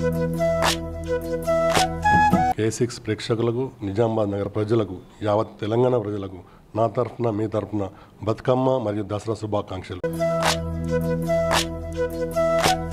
K6 ప్రేక్షకులకు, నిజామాబాద్ నగర ప్రజలకు, యావత్ తెలంగాణ ప్రజలకు నా తరఫున మీ తరఫున బతుకమ్మ మరియు దసరా శుభాకాంక్షలు.